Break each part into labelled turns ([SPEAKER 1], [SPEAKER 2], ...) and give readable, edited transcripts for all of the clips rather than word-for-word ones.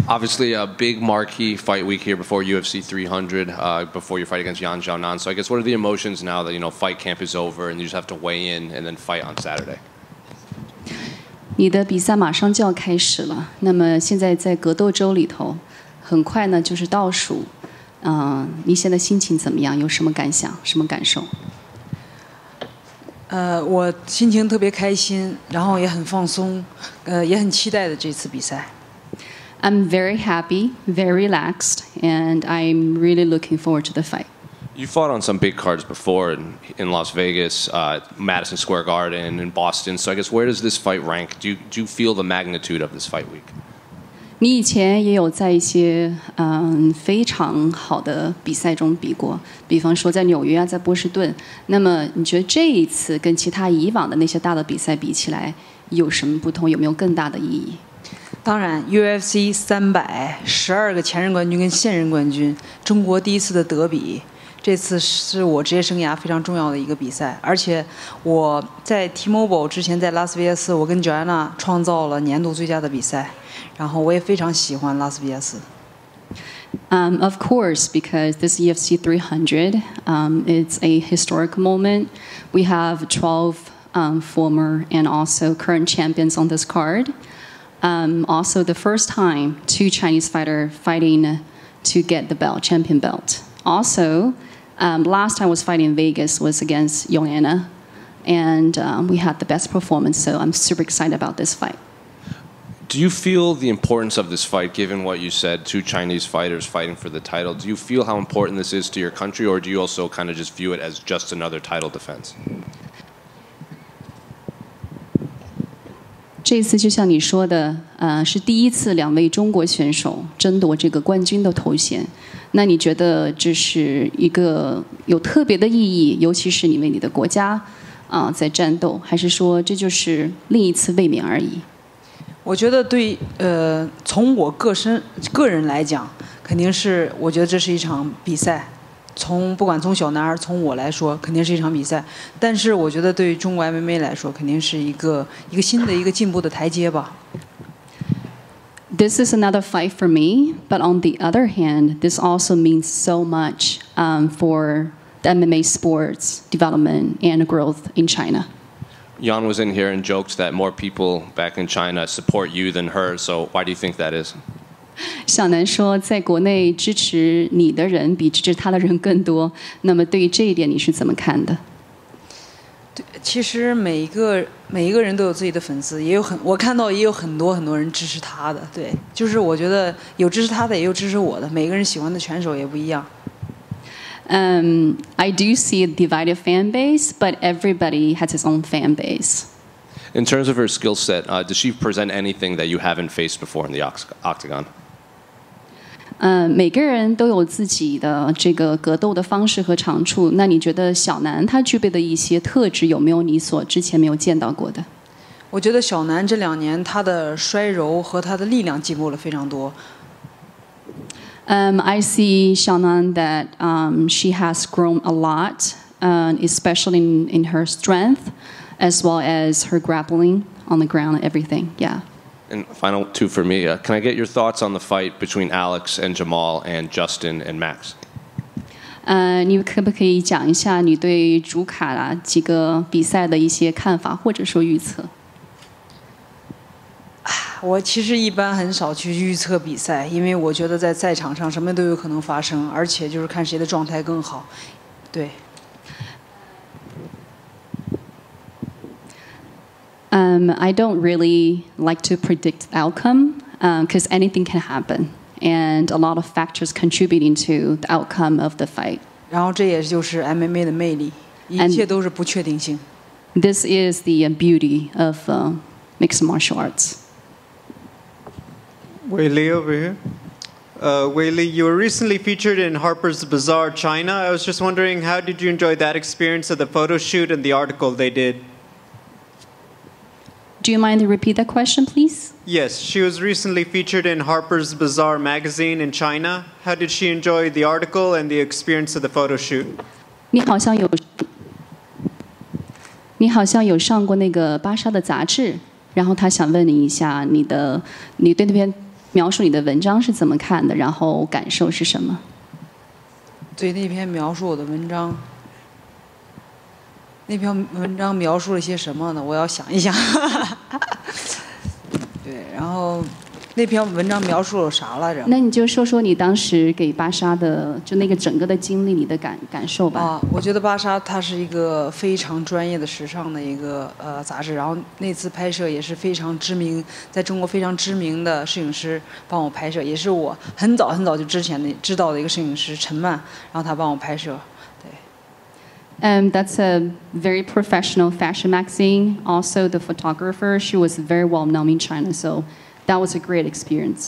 [SPEAKER 1] Obviously, a big marquee fight week here before UFC 300, before your fight against Yan Xiaonan. So I guess what are the emotions now that fight camp is over and you just have to weigh in and then fight on Saturday?
[SPEAKER 2] 你的比赛马上就要开始了，那么现在在格斗周里头，很快呢就是倒数。你现在心情怎么样？有什么感想？什么感受？
[SPEAKER 3] 我心情特别开心，然后也很放松，也很期待的这次比赛。
[SPEAKER 2] I'm very happy, very relaxed, and I'm really looking forward to the fight.
[SPEAKER 1] You fought on some big cards before in Las Vegas, Madison Square Garden, and Boston. So I guess where does this fight rank? Do you feel the magnitude of this fight week?
[SPEAKER 2] 你以前也有在一些非常好的比赛中比过，比方说在纽约啊，在波士顿。那么你觉得这一次跟其他以往的那些大的比赛比起来有什么不同？有没有更大的意义？
[SPEAKER 3] 当然 ，UFC 300，12个前任冠军跟现任冠军，中国第一次的德比。这次是我职业生涯非常重要的一个比赛，而且我在 T-Mobile 之前在拉斯维加斯，我跟 Joanna 创造了年度最佳的比赛，然后我也非常喜欢拉斯维加斯。
[SPEAKER 2] Of course, because this UFC 300, it's a historic moment. We have 12 former and also current champions on this card. Also, the first time two Chinese fighters fighting to get the belt, champion belt. Also, last time I was fighting in Vegas was against Joanna, and we had the best performance. So I'm super excited about this fight.
[SPEAKER 1] Do you feel the importance of this fight, given what you said, two Chinese fighters fighting for the title? Do you feel how important this is to your country, or do you also kind of just view it as just another title defense?
[SPEAKER 2] 这次就像你说的，是第一次两位中国选手争夺这个冠军的头衔。那你觉得这是一个有特别的意义，尤其是你为你的国家在战斗，还是说这就是另一次卫冕而已？
[SPEAKER 3] 我觉得对，从我个人来讲，肯定是我觉得这是一场比赛。不管从小男孩从我来说，肯定是一场比赛。但是我觉得对于中国 MMA 来说，肯定是一个新的一个进步的台阶吧。
[SPEAKER 2] This is another fight for me, but on the other hand, this also means so much for the MMA sports development and growth in China.
[SPEAKER 1] Yan was in here and joked that more people back in China support you than her. So why do you think that is?
[SPEAKER 2] 小南说，在国内支持你的人比支持他的人更多。那么对于这一点，你是怎么看的？
[SPEAKER 3] 对，其实每一个人都有自己的粉丝，我看到也有很多人支持他的。对，就是我觉得有支持他的，也有支持我的。每个人喜欢的拳手也不一样。
[SPEAKER 2] I do see a divided fan base, but everybody has his own fan base.
[SPEAKER 1] In terms of her skill set, does she present anything that you haven't faced before in the octagon?
[SPEAKER 2] 每个人都有自己的这个格斗的方式和长处。那你觉得小南他具备的一些特质有没有你之前没有见到过的？
[SPEAKER 3] 我觉得小南这2年他的摔柔和他的力量进步了非常多。
[SPEAKER 2] I see Xiaonan that she has grown a lot, especially in her strength, as well as her grappling on the ground and everything. Yeah.
[SPEAKER 1] And final two for me. Can I get your thoughts on the fight between Alex and Jamal and Justin and Max?
[SPEAKER 2] 你可不可以讲一下你对主卡几个比赛的一些看法，或者说预测？
[SPEAKER 3] 我其实一般很少去预测比赛，因为我觉得在赛场上什么都有可能发生，而且就是看谁的状态更好。对。
[SPEAKER 2] I don't really like to predict the outcome because anything can happen, and a lot of factors contributing to the outcome of the fight.
[SPEAKER 3] 然后这也就是 MMA 的魅力，一切都是不确定性。
[SPEAKER 2] This is the beauty of mixed martial arts.
[SPEAKER 4] Weili over here. Weili, you were recently featured in Harper's Bazaar, China. I was just wondering, how did you enjoy that experience of the photo shoot and the article they did?
[SPEAKER 2] Do you mind to repeat that question, please?
[SPEAKER 4] Yes, she was recently featured in Harper's Bazaar magazine in China. How did she enjoy the article and the experience of the photo shoot?
[SPEAKER 2] 你好像有上过那个芭莎的杂志，然后他想问你一下，你对那篇描述你的文章是怎么看的，然后感受是什么？
[SPEAKER 3] 对那篇描述我的文章，那篇文章描述了些什么呢？我要想一想。对，然后那篇文章描述了啥来着？
[SPEAKER 2] 那你就说说你当时给芭莎的就那个整个的经历，你的感受吧。
[SPEAKER 3] 啊，我觉得芭莎它是一个非常专业的时尚的一个杂志，然后那次拍摄也是非常知名，在中国非常知名的摄影师帮我拍摄，也是我很早就之前的知道的一个摄影师陈曼，然后他帮我拍摄。
[SPEAKER 2] That's a very professional fashion magazine. Also, the photographer, she was very well known in China, so that was a great experience.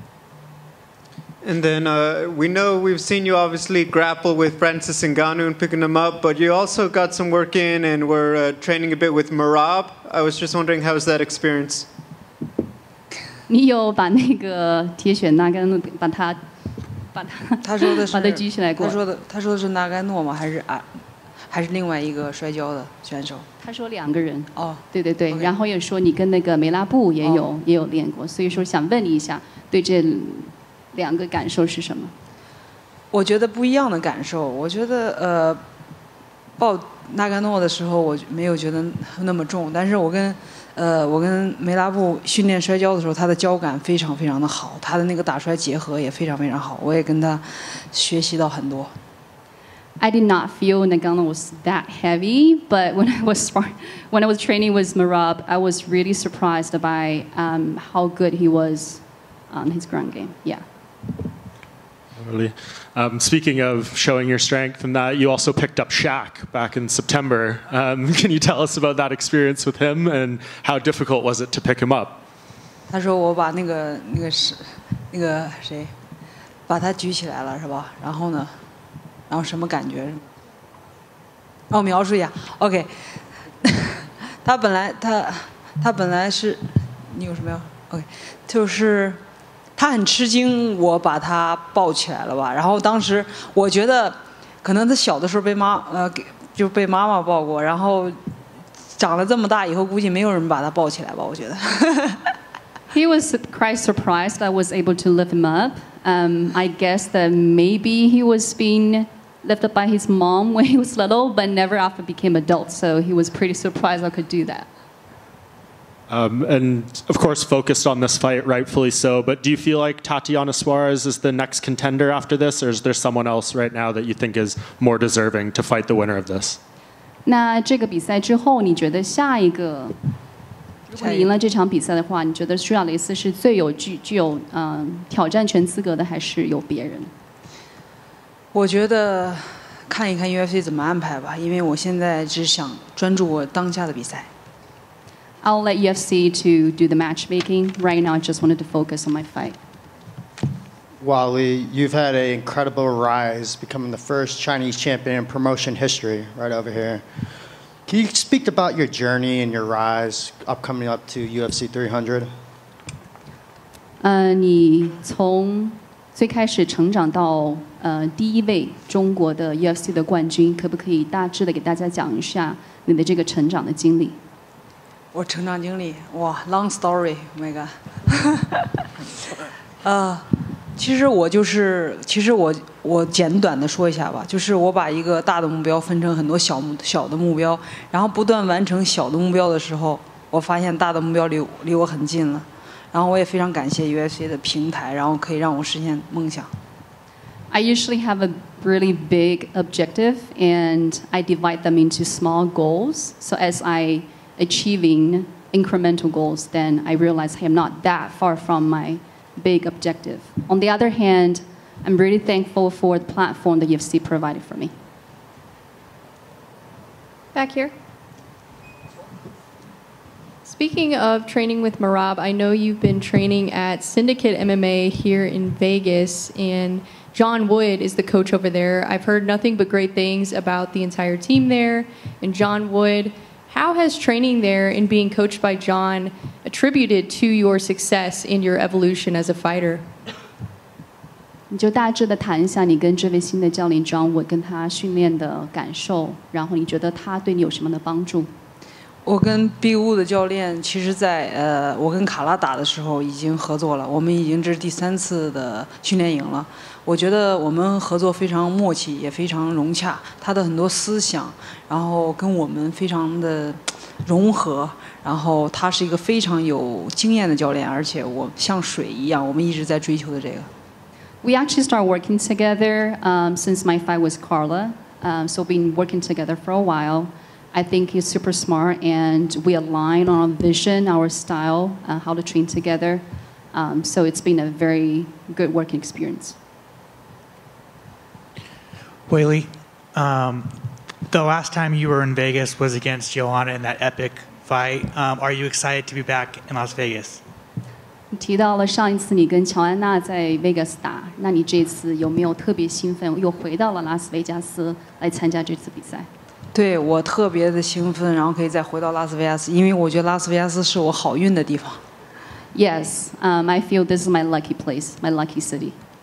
[SPEAKER 4] And then we know we've seen you obviously grapple with Francis Ngannou and picking him up, but you also got some work in and were training a bit with Merab. I was just wondering, how was that experience?
[SPEAKER 2] 你有把那个铁血纳甘诺把他
[SPEAKER 3] 说的是
[SPEAKER 2] 把他举起来过？
[SPEAKER 3] 他说的是纳甘诺吗？还是另外一个摔跤的选手？
[SPEAKER 2] 他说2个人。
[SPEAKER 3] 哦，
[SPEAKER 2] 对对对，
[SPEAKER 3] Okay.
[SPEAKER 2] 然后也说你跟那个梅拉布也有练过，所以说想问你一下，对这2个感受是什么？
[SPEAKER 3] 我觉得不一样的感受。我觉得抱纳甘诺的时候，我没有觉得那么重，但是我跟梅拉布训练摔跤的时候，他的跤感非常非常的好，他的那个打摔结合也非常非常好，我也跟他学习到很多。
[SPEAKER 2] I did not feel Nagano was that heavy, but when I was training with Merab, I was really surprised by how good he was on his ground game. Yeah.
[SPEAKER 5] Really. Speaking of showing your strength and that, you also picked up Shaq back in September. Can you tell us about that experience with him and how difficult was it to pick him up?
[SPEAKER 3] 他说我把那个谁，把他举起来了是吧？然后呢？然后什么感觉？让我描述一下。OK， 他本来是，你有什么要 ？OK， 就是他很吃惊，我把他抱起来了吧？然后当时我觉得，可能他小的时候被妈妈抱过，然后长了这么大以后，估计没有人把他抱起来吧？我觉得。
[SPEAKER 2] He was quite surprised I was able to lift him up. I guess that maybe he was being lifted by his mom when he was little, but never after became adult. So he was pretty surprised I could do that.
[SPEAKER 5] And of course, focused on this fight, rightfully so. But do you feel like Tatiana Suarez is the next contender after this, or is there someone else right now that you think is more deserving to fight the winner of this?
[SPEAKER 2] 那这个比赛之后，你觉得下一个，如果你赢了这场比赛的话，你觉得舒亚雷斯是最具有挑战权资格的，还是有别人？
[SPEAKER 3] 我觉得看一看 UFC 怎么安排吧，因为我现在只想专注我当下的比赛。
[SPEAKER 2] I'll let UFC to do the matchmaking. Right now, I just wanted to focus on my fight.
[SPEAKER 6] Wally, you've had an incredible rise, becoming the first Chinese champion in promotion history, right over here. Can you speak about your journey and your rise, coming up to UFC 300?
[SPEAKER 2] 你从最开始成长到第一位中国的 UFC 的冠军，可不可以大致的给大家讲一下你的这个成长的经历？
[SPEAKER 3] 我成长经历，哇 ，long story， Oh my god 其实我简短的说一下吧，就是我把一个大的目标分成很多小的目标，然后不断完成小的目标的时候，我发现大的目标离我很近了，然后我也非常感谢 UFC 的平台，然后可以让我实现梦想。
[SPEAKER 2] I usually have a really big objective and I divide them into small goals. So as I achieving incremental goals, then I realize I am not that far from my big objective. On the other hand, I'm really thankful for the platform the UFC provided for me.
[SPEAKER 7] Back here. Speaking of training with Merab, I know you've been training at Syndicate MMA here in Vegas, and John Wood is the coach over there. I've heard nothing but great things about the entire team there. And John Wood, how has training there and being coached by John attributed to your success in your evolution as a fighter?
[SPEAKER 2] 你就大致的谈一下你跟这位新的教练 John Wood 跟他训练的感受，然后你觉得他对你有什么的帮助？
[SPEAKER 3] 我跟 Big Wu 的教练，其实在我跟卡拉打的时候已经合作了，我们已经这是第3次的训练营了。我觉得我们合作非常默契，也非常融洽。他的很多思想，然后跟我们非常的融合。然后他是一个非常有经验的教练，而且我像水一样，我们一直在追求的这个。
[SPEAKER 2] We actually started working together since my fight with Carla. So we've been working together for a while. I think he's super smart, and we align on our vision, our style, how to train together. So it's been a very good working experience.
[SPEAKER 8] Weili, the last time you were in Vegas was against Joanna in that epic fight. Are you excited to be back in Las Vegas?
[SPEAKER 2] 提到了上一次你跟乔安娜在 Vegas 打，那你这次有没有特别兴奋，又回到了拉斯维加斯来参加这次比赛？
[SPEAKER 3] 对，我特别的兴奋，然后可以再回到拉斯维加斯，因为我觉得拉斯维加斯是我好运的地方。
[SPEAKER 2] Yes, I feel this is my lucky place, my lucky city.